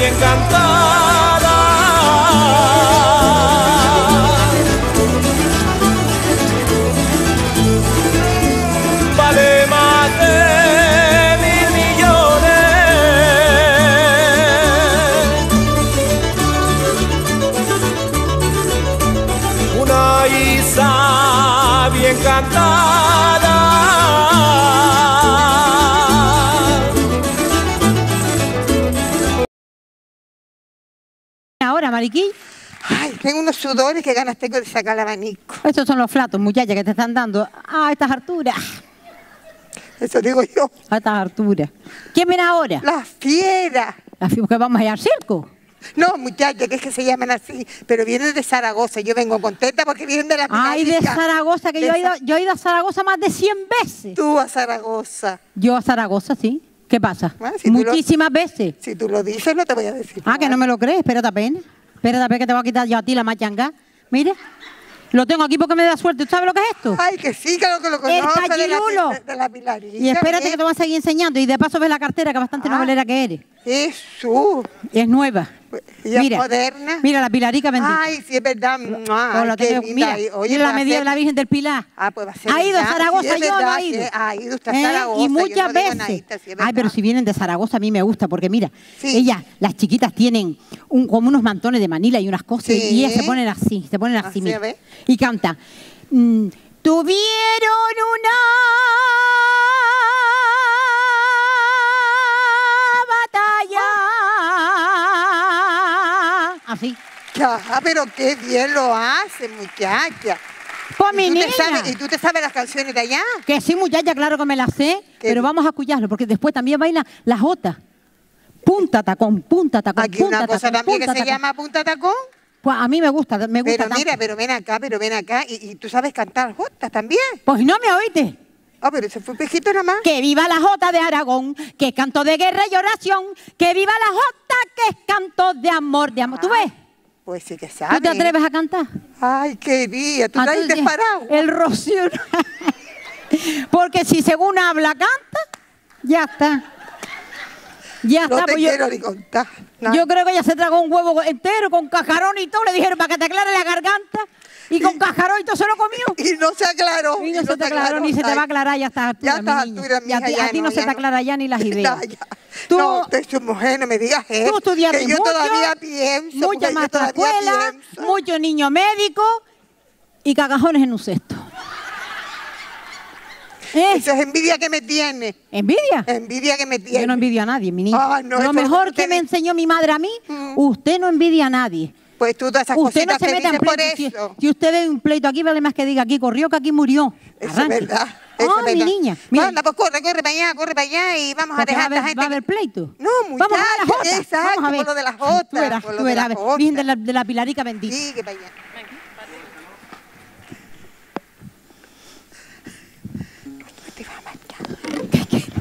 bien cantada. Vale más de 1000 millones. Una isa bien cantada. Ahora, Mariquí. Ay, tengo unos sudores, que ganas tengo de sacar el abanico. Estos son los flatos, muchachas, que te están dando a estas alturas. Eso digo yo. A estas alturas. ¿Quién viene ahora? La fiera. Que vamos allá al circo. No, muchachas, que es que se llaman así, pero vienen de Zaragoza. Yo vengo contenta porque vienen de la Ay, de Pinarica. Zaragoza, que yo he ido a Zaragoza más de 100 veces. Tú a Zaragoza. Yo a Zaragoza, sí. ¿Qué pasa? Ah, si muchísimas veces. Si tú lo dices, no te voy a decir. Ah, que no me lo crees. Espérate apenas. Espérate apenas que te voy a quitar yo a ti la machanga. Mire. Lo tengo aquí porque me da suerte. ¿Tú sabes lo que es esto? Ay, que sí, claro que lo conozco. El cachirulo. De la Pilarica. Y espérate que te voy a seguir enseñando. Y de paso ves la cartera, que bastante novelera que eres. Jesús. Es nueva. Y es Mira, moderna. Mira la Pilarica bendita. Ay, sí, es verdad. Ay, qué mira, oye, mira la medida de la Virgen del Pilar. Ah, pues va a ser. Ha ido a Zaragoza, sí, yo verdad, no he ido. Sí, ha ido usted a Zaragoza. Y muchas yo no digo veces. nadita, sí, Ay, pero si vienen de Zaragoza a mí me gusta, porque mira, Sí. ellas, las chiquitas, tienen como unos mantones de Manila y unas cosas, Sí. y ellas se ponen así, Así, mira. a ver. Y canta. Tuvieron una batalla. Así. Ah, pero qué bien lo hace, muchacha. Pues mi niña. ¿Y tú te sabes las canciones de allá? Que sí, muchacha, claro que me la sé, pero vamos a escucharlo, porque después también baila la jota. Punta tacón, punta tacón, Aquí punta una cosa tacón, también que punta se tacón. llama punta tacón. Pues a mí me gusta Pero tanto. mira, pero ven acá. Y tú sabes cantar jotas también. Pues no me oíste. Ah, pero ese fue un pejito nada más. Que viva la jota de Aragón, que es canto de guerra y oración. Que viva la jota, que es canto de amor, de amor. ¿Tú ves? Pues sí que sabes. ¿Tú te atreves a cantar? Ay, qué día. Tú estás disparado. El rocío. Porque si según habla, canta, ya está. Ya No está. te Pues quiero ni contar. No. yo creo que ella se tragó un huevo entero con cajarón y todo. Le dijeron para que te aclare la garganta. Y con cajarón y todo se lo comió. Y no se aclaró. Y no se te aclaró, ni se te va a aclarar ya a estas alturas, Ya a estas mi niña. alturas, Y a mija, ti, ya a ti no no, se ya te no. aclara ya ni las ideas. Ya. Tú, No, usted es mujer, no me digas eso. tú estudiaste que yo mucho, todavía pienso. mucha porque yo maestra todavía escuela, pienso. muchos niños médicos y cagajones en un cesto. Eso es envidia que me tiene. ¿Envidia? Envidia que me tiene. Yo no envidio a nadie, mi niña. Ah, no, Lo eso mejor es que usted me me- enseñó mi madre a mí, usted no envidia a nadie. Pues tú todas esas Usted no cositas se te mete en dices por pleito. Si, eso. si usted ve un pleito aquí, vale más que diga aquí corrió que aquí murió. Eso Arranque. es verdad. Eso Ay, es mi verdad. niña. Mira, Anda, pues corre para allá y vamos a porque dejar a esta gente. va a haber pleito. No, Vamos a ver la muchacha, jota. exacto, Vamos a ver. por lo de las Ay, jotas, Tú verás, por lo tú de verás. las jotas. Virgen de la Pilarica bendita. Sí, que para allá. Te va a matar.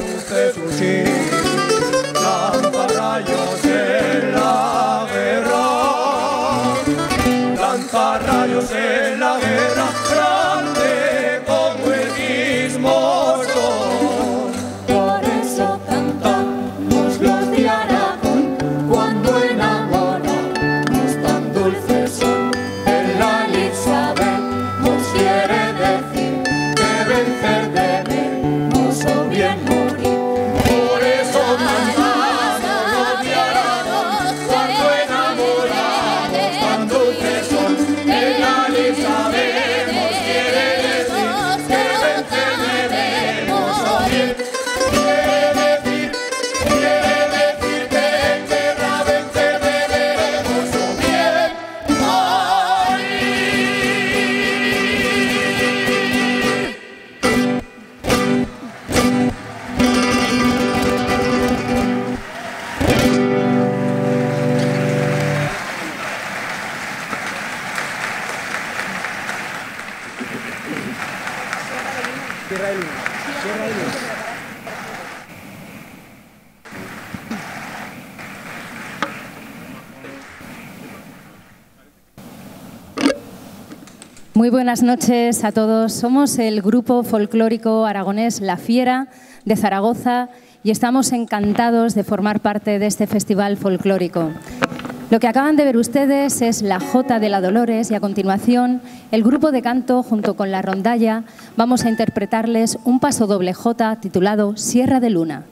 luce su sí, lanza rayos en la guerra, lanza rayos en la guerra, grande como el mismo sol. Por eso cantamos los de Aragón, cuando enamoramos tan dulces son. En la Elizabeth nos quiere decir que vencer debemos o bien morir. Por eso cantamos los de Aragón, cuando enamoramos tan dulces son. En la Elizabeth nos quiere decir que vencer debemos o bien. Quiere decir que en guerra vencer debemos o bien morir. Muy buenas noches a todos. Somos el grupo folclórico aragonés La Fiera de Zaragoza y estamos encantados de formar parte de este festival folclórico. Lo que acaban de ver ustedes es la Jota de la Dolores y a continuación el grupo de canto junto con la rondalla vamos a interpretarles un paso doble jota titulado Sierra de Luna.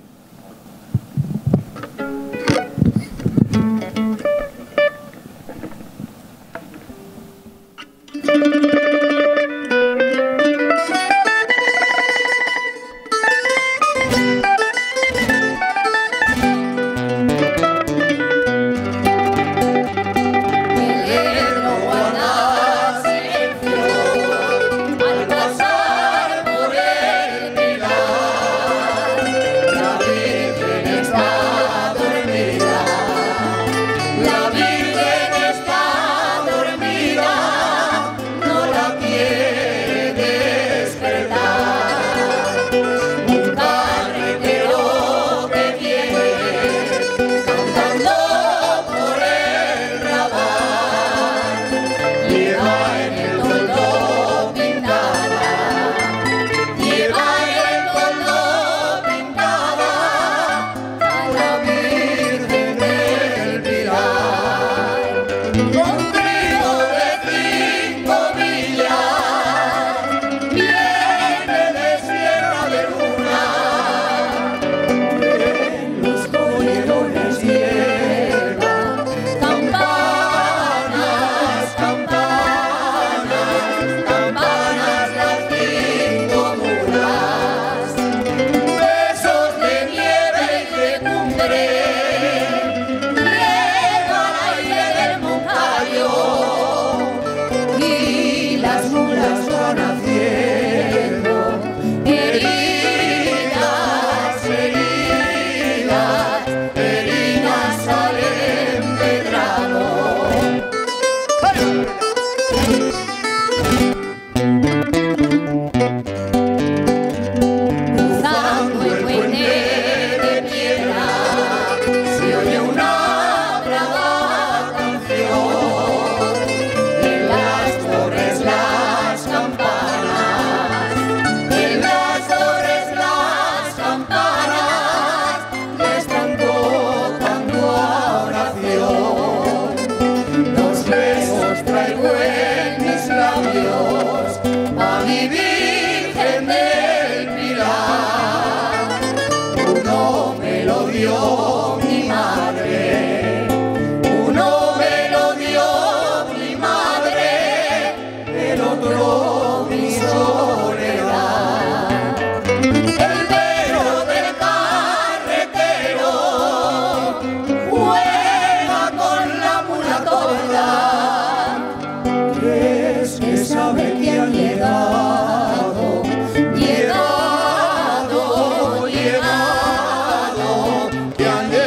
Que han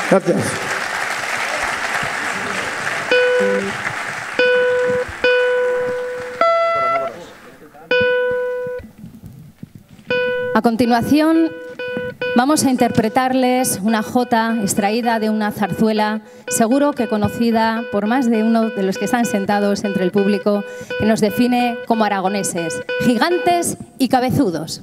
Gracias. A continuación, vamos a interpretarles una jota extraída de una zarzuela, seguro que conocida por más de uno de los que están sentados entre el público, que nos define como aragoneses, gigantes y cabezudos.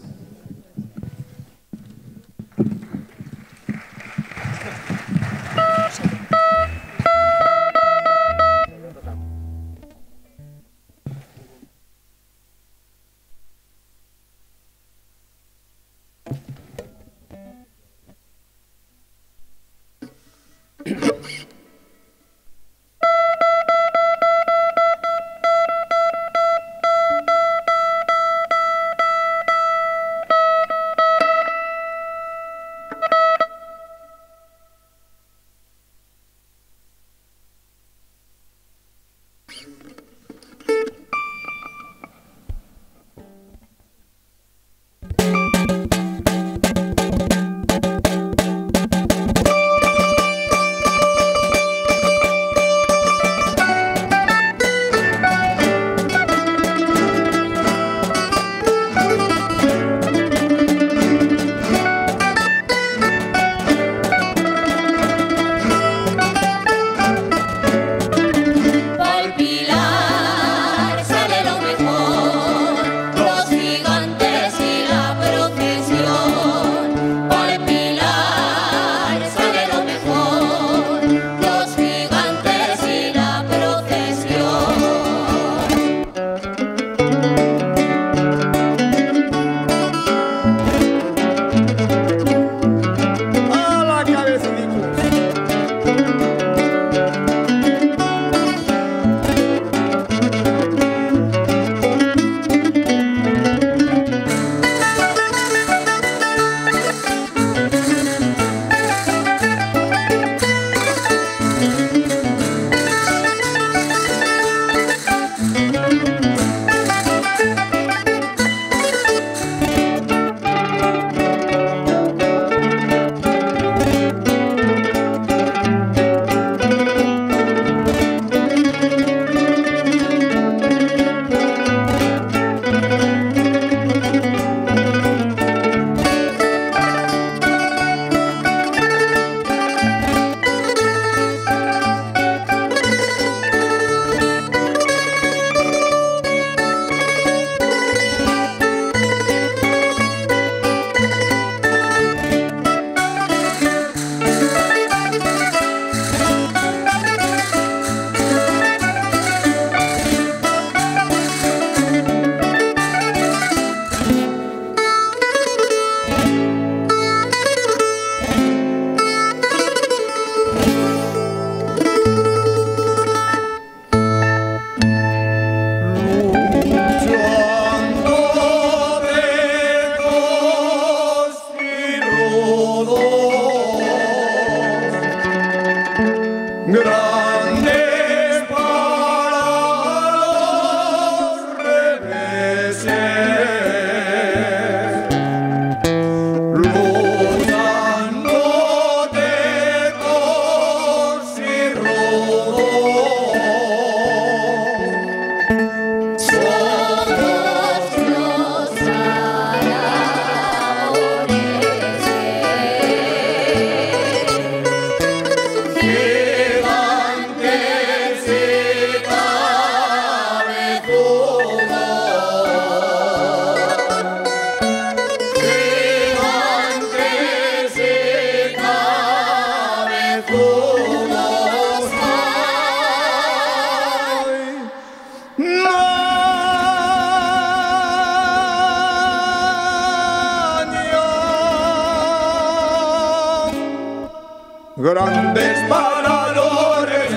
Grandes paradores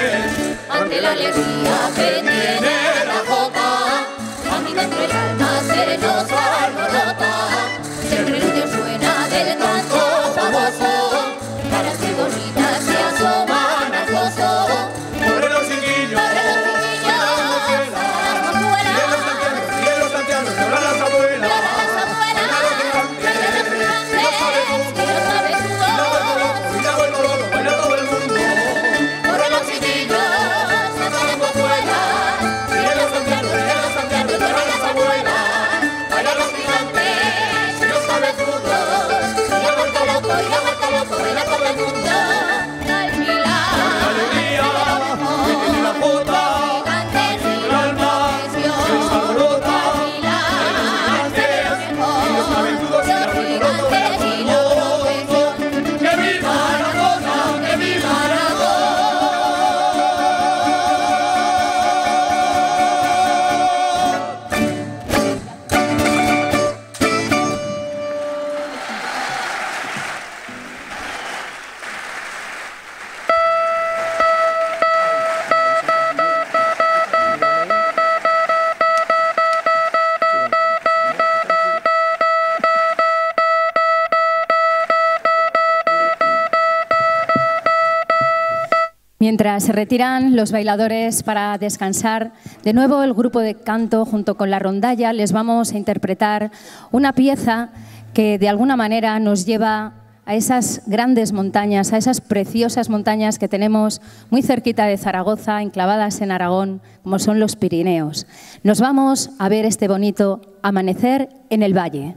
ante la alegría que tiene la jota, a mí dentro el alma se nos alborota, si el preludio suena del canto famoso, caras que bonitas se asoman al gozo, por los chiquillos, y los santianos, para las abuelas, y los Mientras se retiran los bailadores para descansar, de nuevo el grupo de canto junto con la rondalla les vamos a interpretar una pieza que de alguna manera nos lleva a esas grandes montañas, a esas preciosas montañas que tenemos muy cerquita de Zaragoza, enclavadas en Aragón, como son los Pirineos. Nos vamos a ver este bonito amanecer en el valle.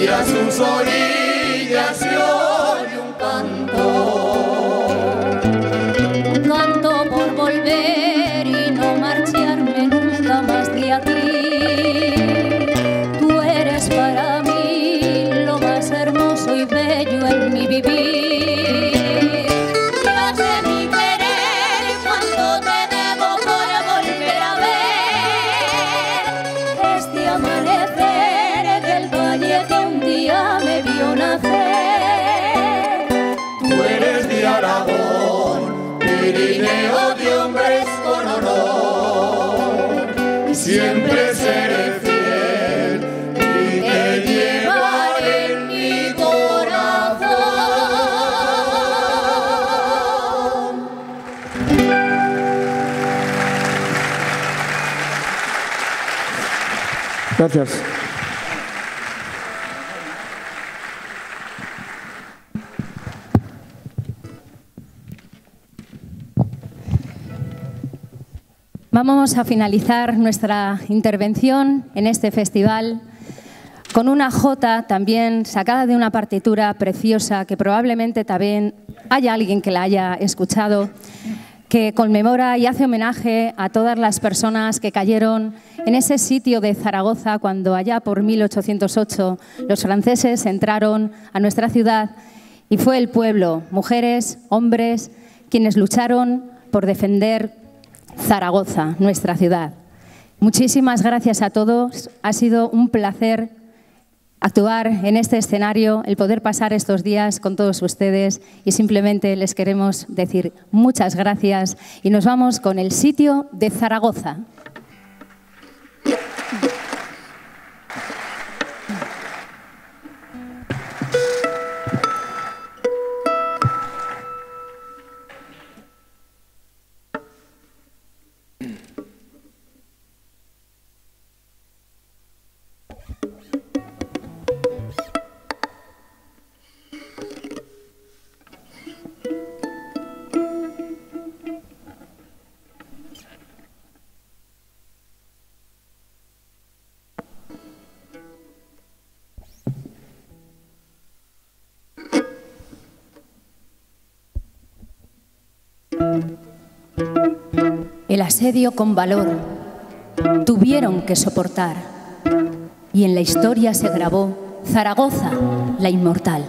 y a sus orillas se oye un canto por volver y no marcharme nunca más de aquí. Tú eres para mí lo más hermoso y bello en mi vivir. Dios de mi querer, cuánto te debo por volver a ver este amanecer del valle que un día me vio nacer. Tú eres de Aragón, Pirineo de hombres con honor, y siempre seré fiel y te llevaré en mi corazón. Gracias. Vamos a finalizar nuestra intervención en este festival con una jota también sacada de una partitura preciosa que probablemente también haya alguien que la haya escuchado, que conmemora y hace homenaje a todas las personas que cayeron en ese sitio de Zaragoza cuando allá por 1808 los franceses entraron a nuestra ciudad y fue el pueblo, mujeres, hombres, quienes lucharon por defender Zaragoza, nuestra ciudad. Muchísimas gracias a todos. Ha sido un placer actuar en este escenario, el poder pasar estos días con todos ustedes y simplemente les queremos decir muchas gracias y nos vamos con el sitio de Zaragoza. El asedio con valor tuvieron que soportar y en la historia se grabó Zaragoza, la inmortal.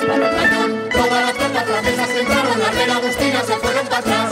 disparó el cañón. Todas las tropas francesas que entraron, las de la Agustina se fueron para atrás.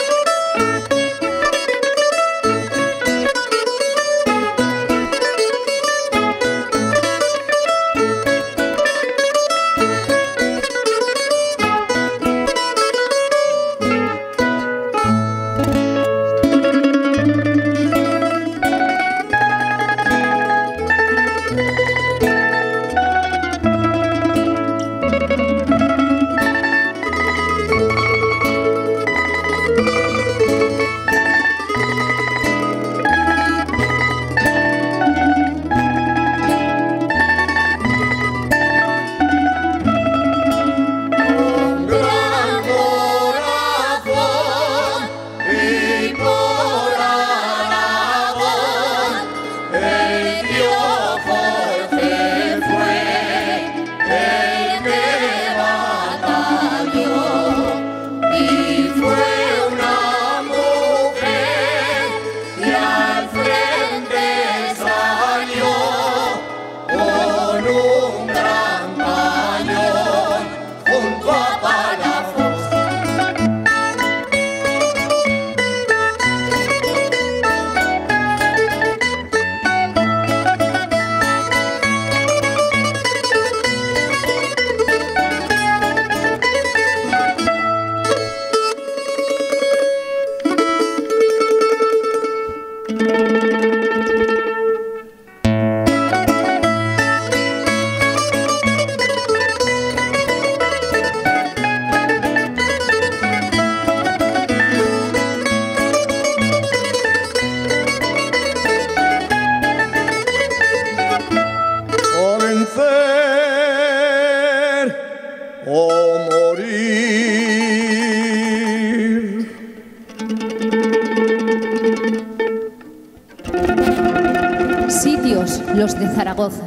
Sitios los de Zaragoza,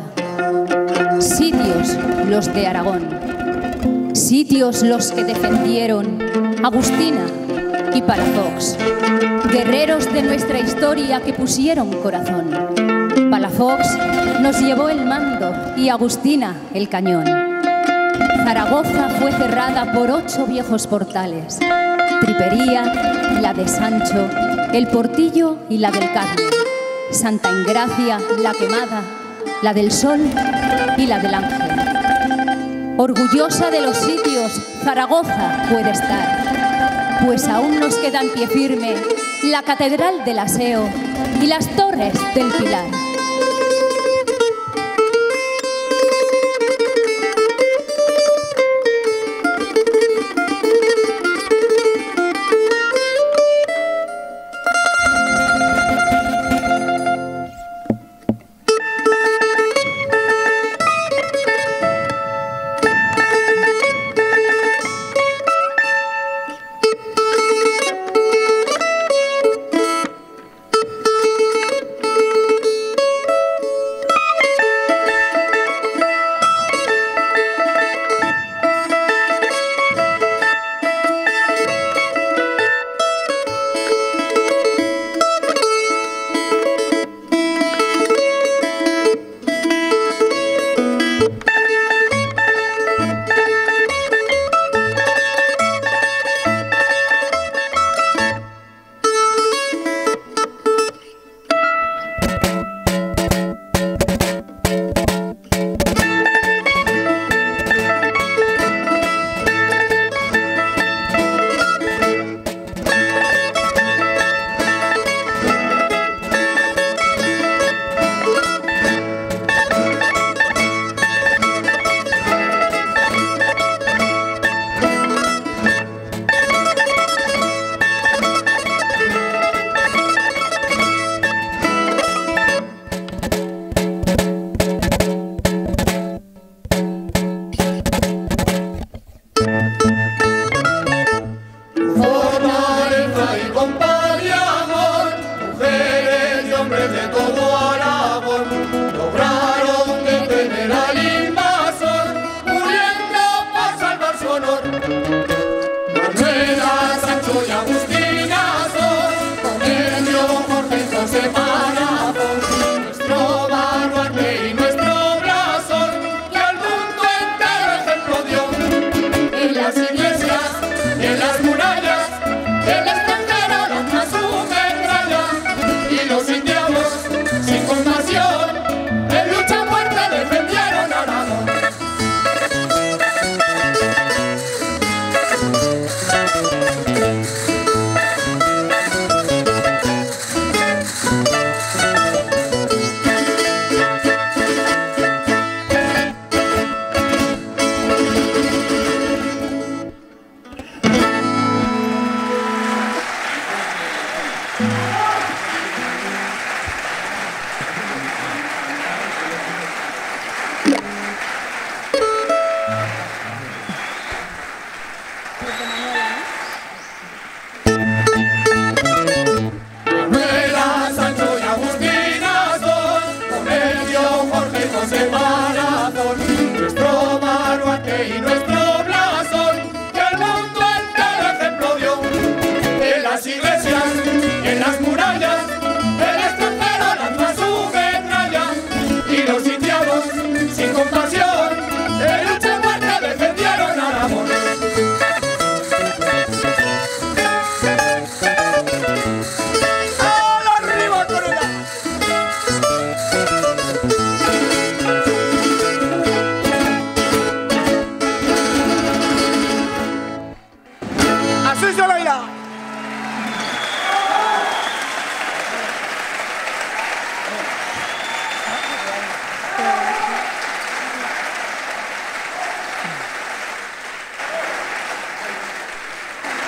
sitios los de Aragón, sitios los que defendieron Agustina y Palafox, guerreros de nuestra historia que pusieron corazón. Palafox nos llevó el mando y Agustina el cañón. Zaragoza fue cerrada por 8 viejos portales: Tripería, la de Sancho, el Portillo y la del Carmen, Santa Engracia, la Quemada, la del Sol y la del Ángel. Orgullosa de los sitios, Zaragoza puede estar, pues aún nos queda en pie firme la Catedral del Aseo y las Torres del Pilar.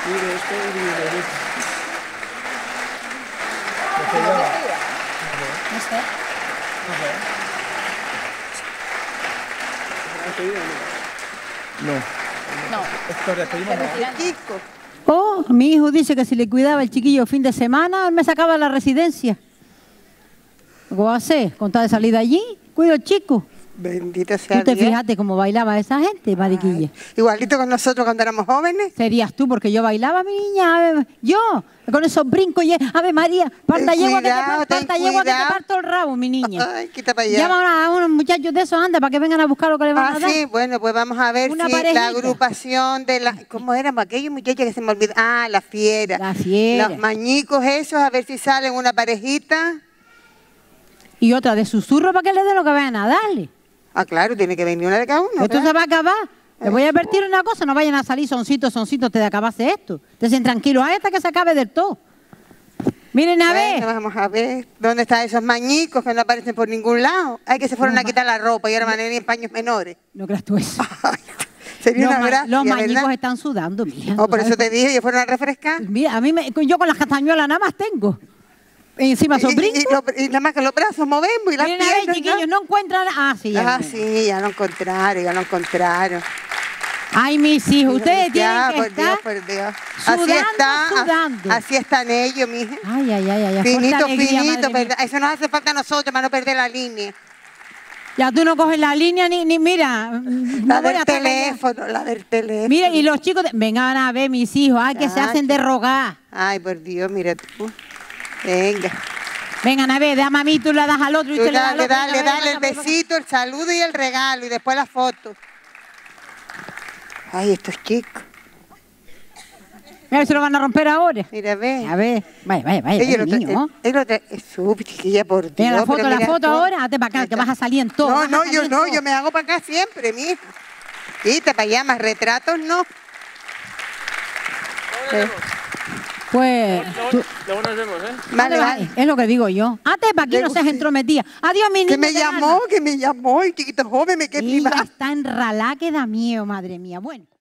Mire, este es mi No sé. No. No. Esto despedimos, no. Chico. Oh, mi hijo dice que si le cuidaba el chiquillo el fin de semana, él me sacaba de la residencia. ¿Qué voy a hacer? Con tal de salir de allí, cuido al chico. Bendito sea Tú te Dios. fijaste cómo bailaba esa gente, mariquilla. Igualito con nosotros cuando éramos jóvenes. Serías tú, porque yo bailaba, mi niña. Yo, con esos brincos. Ave María, parta yegua que te cuidado. parto el rabo, mi niña. Ay, quita para allá. Llama a unos muchachos de esos, anda, para que vengan a buscar lo que le van a dar. Sí, bueno, pues vamos a ver Una si parejita. la agrupación de la... ¿Cómo éramos aquellos muchachos que se me olvidó? Ah, la fiera. La fiera. Los mañicos esos, a ver si salen una parejita. Y otra de susurro para que le den lo que vayan a darle. Ah, claro, tiene que venir una de cada uno. Esto ¿verdad? se va a acabar. Les voy a advertir una cosa, no vayan a salir soncitos de acabarse esto. Estén tranquilos hasta que se acabe del todo. Miren a ver. Bueno, vamos a ver dónde están esos mañicos que no aparecen por ningún lado. Hay que se fueron a quitar la ropa y ahora van a venir en paños menores. No creas tú eso. Ay, sería una gracia, Los mañicos ¿verdad? están sudando, mira. Oh, por eso te dije, ellos fueron a refrescar. Mira, yo con las castañuelas nada más tengo. Y encima son brincos. Y nada más que los brazos movemos y las Miren a ver, piernas. chiquillos, no encuentran... Ah, sí, ya. Ah, sí, ya lo encontraron. Ay, mis hijos, ustedes Ya, tienen que estar por Dios. sudando. Así están ellos, mija. Ay, fuerte Finito, alegría, finito, madre mía. ¿verdad? Eso nos hace falta a nosotros para no perder la línea. Ya tú no coges la línea ni mira. La no voy del a tratar ya. teléfono, la del teléfono. Mira, y los chicos, vengan a ver, mis hijos, ay, que se hacen de rogar. Ay, por Dios, mira tú. Venga. Vengan a ver, da mami, tú le das al otro y Tú te le das al otro. dale Venga, el venga, venga. besito, el saludo y el regalo y después la foto. Ay, estos chicos. Mira, se lo van a romper ahora. Mira, ve. A ver, vaya, Ellos niño. chiquilla, por Dios. Venga, la pero foto mira tú. ahora, hazte para acá, que vas a salir en todo. vas a salir en todo. yo me hago para acá siempre, mija. Quita para allá, más retratos no. Pues, tú- Luego nos vemos, ¿eh? Vale, hazte pa' vale. aquí, es lo que digo yo. Hazte para aquí, no seas entrometida. Adiós, mi niño. Que me llamó, el chiquito joven, me quedé Ella privada. está enralada que da miedo, madre mía. Bueno.